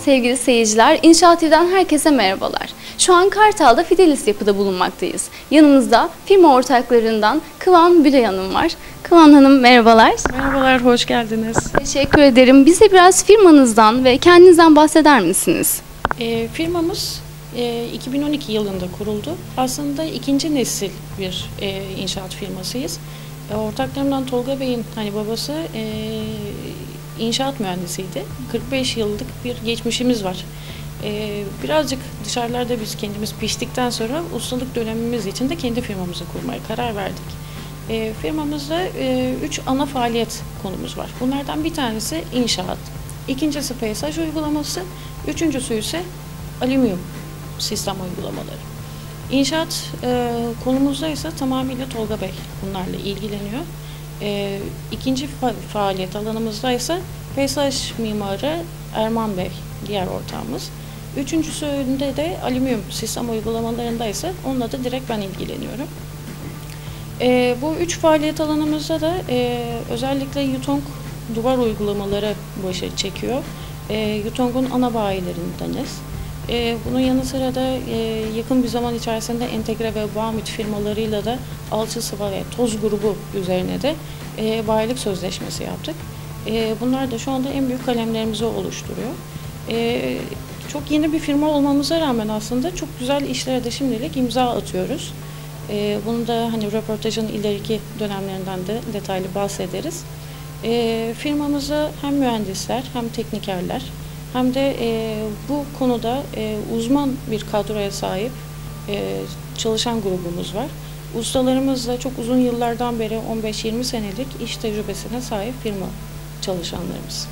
Sevgili seyirciler, İnşaat TV'den herkese merhabalar. Şu an Kartal'da Fidelis Yapı'da bulunmaktayız. Yanımızda firma ortaklarından Kıvan Bülay Hanım var. Kıvan Hanım merhabalar. Merhabalar, hoş geldiniz. Teşekkür ederim. Bize biraz firmanızdan ve kendinizden bahseder misiniz? Firmamız 2012 yılında kuruldu. Aslında ikinci nesil bir inşaat firmasıyız. Ortaklarımdan Tolga Bey'in babası inşaat mühendisiydi. 45 yıllık bir geçmişimiz var. Birazcık dışarılarda biz kendimiz piştikten sonra ustalık dönemimiz için de kendi firmamızı kurmaya karar verdik. Firmamızda 3 ana faaliyet konumuz var. Bunlardan bir tanesi inşaat, ikincisi peyzaj uygulaması, üçüncüsü ise alüminyum sistem uygulamaları. İnşaat konumuzda ise tamamıyla Tolga Bey bunlarla ilgileniyor. İkinci faaliyet alanımızda ise peyzaj mimarı Erman Bey diğer ortağımız. Üçüncüsünde de alüminyum sistem uygulamalarında ise onunla da direkt ben ilgileniyorum. Bu üç faaliyet alanımızda da özellikle Yutong duvar uygulamaları başı çekiyor. Yutong'un ana bayilerindeniz. Bunun yanı sıra da yakın bir zaman içerisinde entegre ve Bağmit firmalarıyla da alçı sıva ve toz grubu üzerine de bayilik sözleşmesi yaptık. Bunlar da şu anda en büyük kalemlerimizi oluşturuyor. Çok yeni bir firma olmamıza rağmen aslında çok güzel işlere de şimdilik imza atıyoruz. Bunu da röportajın ileriki dönemlerinden de detaylı bahsederiz. Firmamızda hem mühendisler hem teknikerler hem de bu konuda uzman bir kadroya sahip çalışan grubumuz var. Ustalarımız da çok uzun yıllardan beri 15-20 senelik iş tecrübesine sahip firma çalışanlarımız.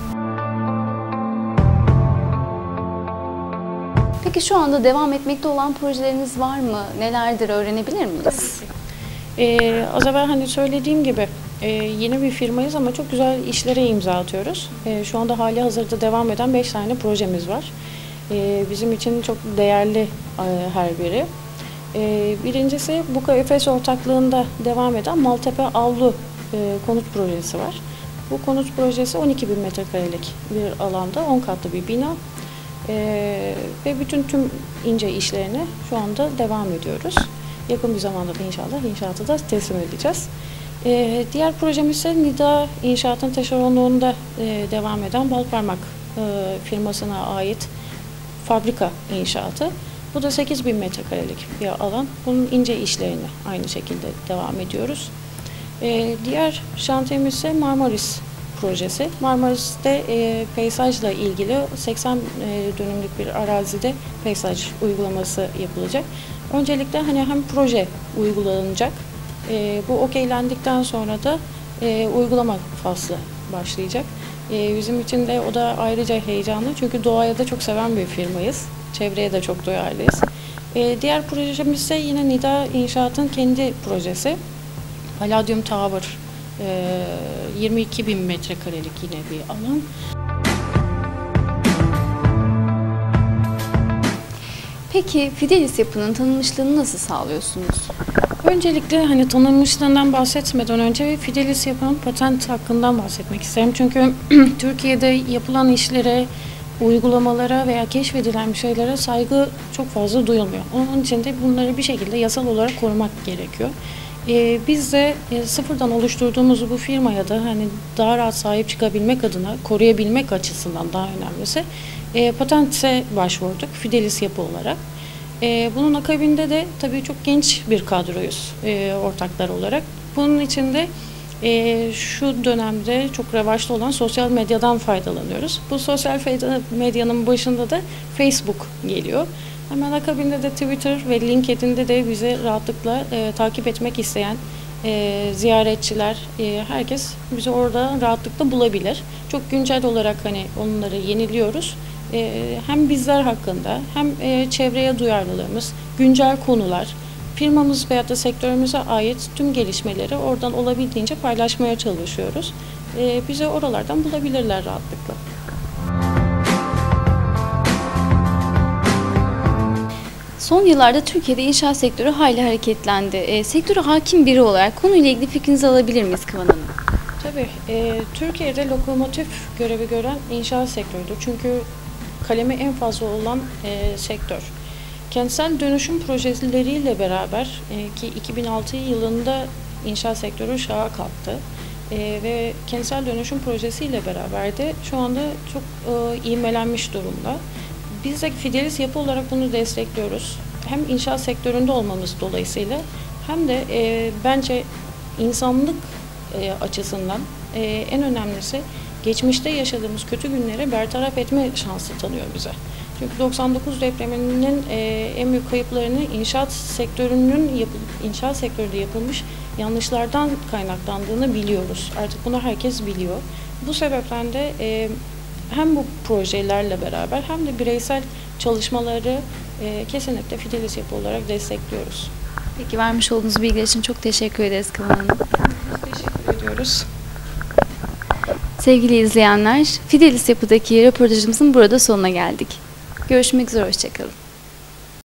Peki şu anda devam etmekte olan projeleriniz var mı? Nelerdir öğrenebilir miyiz? Az evvel söylediğim gibi yeni bir firmayız ama çok güzel işlere imza atıyoruz. Şu anda hali hazırda devam eden 5 tane projemiz var. Bizim için çok değerli her biri. Birincisi Buka Efes ortaklığında devam eden Maltepe Avlu konut projesi var. Bu konut projesi 12.000 metrekarelik bir alanda 10 katlı bir bina. Ve bütün tüm ince işlerine şu anda devam ediyoruz. Yakın bir zamanda da inşallah inşaatı da teslim edeceğiz. Diğer projemiz ise Nida İnşaat'ın taşeronluğunda devam eden Balparmak firmasına ait fabrika inşaatı. Bu da 8.000 metrekarelik bir alan. Bunun ince işlerini aynı şekilde devam ediyoruz. Diğer şantiyemiz ise Marmaris projesi. Marmaris'te peyzajla ilgili 80 dönümlük bir arazide peyzaj uygulaması yapılacak. Öncelikle hem proje uygulanacak. Bu okeylendikten sonra da uygulama faslı başlayacak. Bizim için de o da ayrıca heyecanlı çünkü doğaya da çok seven bir firmayız. Çevreye de çok duyarlıyız. Diğer projemiz ise yine Nida İnşaat'ın kendi projesi. Palladium Tower. 22.000 metrekarelik yine bir alan. Peki Fidelis Yapı'nın tanınmışlığını nasıl sağlıyorsunuz? Öncelikle tanınmışlığından bahsetmeden önce Fidelis Yapı'nın patent hakkından bahsetmek isterim. Çünkü Türkiye'de yapılan işlere, uygulamalara veya keşfedilen bir şeylere saygı çok fazla duyulmuyor. Onun için de bunları bir şekilde yasal olarak korumak gerekiyor. Biz de sıfırdan oluşturduğumuz bu firmaya da daha rahat sahip çıkabilmek adına, koruyabilmek açısından daha önemlisi patente başvurduk Fidelis Yapı olarak. Bunun akabinde de tabii çok genç bir kadroyuz ortaklar olarak. Bunun için de şu dönemde çok revaçta olan sosyal medyadan faydalanıyoruz. Bu sosyal medyanın başında da Facebook geliyor. Hemen akabinde de Twitter ve LinkedIn'de de bizi rahatlıkla takip etmek isteyen ziyaretçiler, herkes bizi orada rahatlıkla bulabilir. Çok güncel olarak onları yeniliyoruz. Hem bizler hakkında hem çevreye duyarlılığımız, güncel konular, firmamız veyahut da sektörümüze ait tüm gelişmeleri oradan olabildiğince paylaşmaya çalışıyoruz. Bizi oralardan bulabilirler rahatlıkla. Son yıllarda Türkiye'de inşaat sektörü hayli hareketlendi. Sektöre hakim biri olarak konuyla ilgili fikrinizi alabilir miyiz Kıvan Hanım? Tabii. Türkiye'de lokomotif görevi gören inşaat sektörüdür. Çünkü kalemi en fazla olan sektör. Kentsel dönüşüm projeleriyle beraber ki 2006 yılında inşaat sektörü şaha kalktı. Ve kentsel dönüşüm projesiyle beraber de şu anda çok ivmelenmiş durumda. Biz de Fidelis Yapı olarak bunu destekliyoruz. Hem inşaat sektöründe olmamız dolayısıyla hem de bence insanlık açısından en önemlisi geçmişte yaşadığımız kötü günleri bertaraf etme şansı tanıyor bize. Çünkü 99 depreminin en büyük kayıplarını inşaat sektöründe yapılmış yanlışlardan kaynaklandığını biliyoruz. Artık bunu herkes biliyor. Bu sebepten de hem bu projelerle beraber hem de bireysel çalışmaları kesinlikle Fidelis Yapı olarak destekliyoruz. Peki, vermiş olduğunuz bilgiler için çok teşekkür ederiz Kıvan Hanım. Biz teşekkür ediyoruz. Sevgili izleyenler, Fidelis Yapı'daki röportajımızın burada sonuna geldik. Görüşmek üzere, hoşça kalın.